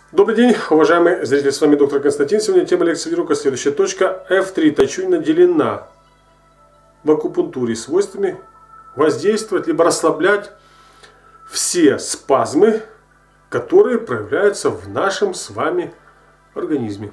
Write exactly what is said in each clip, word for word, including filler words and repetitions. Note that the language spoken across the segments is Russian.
Добрый день, уважаемые зрители, с вами доктор Константин. Сегодня тема лекции видеоурока следующая. Точка эф три Тайчунь наделена в акупунктуре свойствами воздействовать либо расслаблять все спазмы, которые проявляются в нашем с вами организме.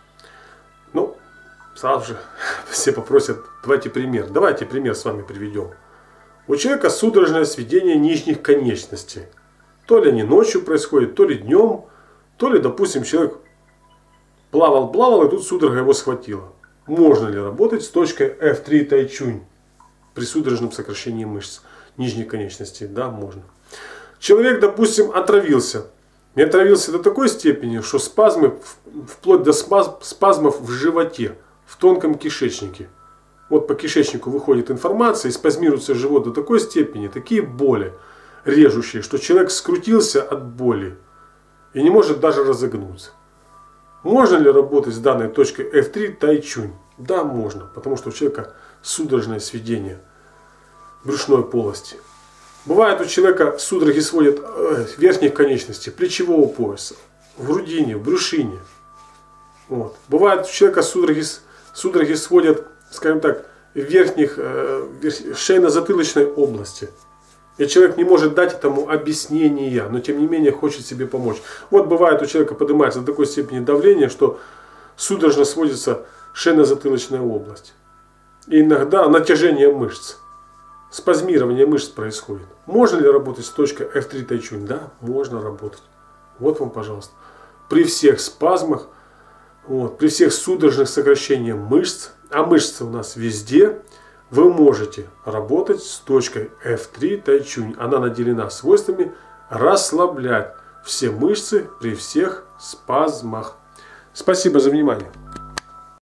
Ну, сразу же все попросят, давайте пример. Давайте пример с вами приведем. У человека судорожное сведение нижних конечностей. То ли они ночью происходят, то ли днем. То ли, допустим, человек плавал-плавал, и тут судорога его схватила. Можно ли работать с точкой эф три Тайчунь при судорожном сокращении мышц нижних конечностей? Да, можно. Человек, допустим, отравился. И отравился до такой степени, что спазмы, вплоть до спазмов в животе, в тонком кишечнике. Вот по кишечнику выходит информация, и спазмируется живот до такой степени, такие боли режущие, что человек скрутился от боли и не может даже разогнуться. Можно ли работать с данной точкой эф три Тайчунь? Да, можно, потому что у человека судорожное сведение брюшной полости. Бывает у человека судороги сводят верхних конечностей, плечевого пояса, в грудине, в брюшине. Вот. Бывает у человека судороги, судороги сводят, скажем так, верхних, шейно-затылочной области. И человек не может дать этому объяснения, но тем не менее хочет себе помочь. Вот бывает у человека поднимается до такой степени давление, что судорожно сводится шейно-затылочная область. И иногда натяжение мышц, спазмирование мышц происходит. Можно ли работать с точкой эф три Тайчунь? Да, можно работать. Вот вам, пожалуйста. При всех спазмах, вот, при всех судорожных сокращениях мышц, а мышцы у нас везде, вы можете работать с точкой эф три Тайчунь. Она наделена свойствами расслаблять все мышцы при всех спазмах. Спасибо за внимание.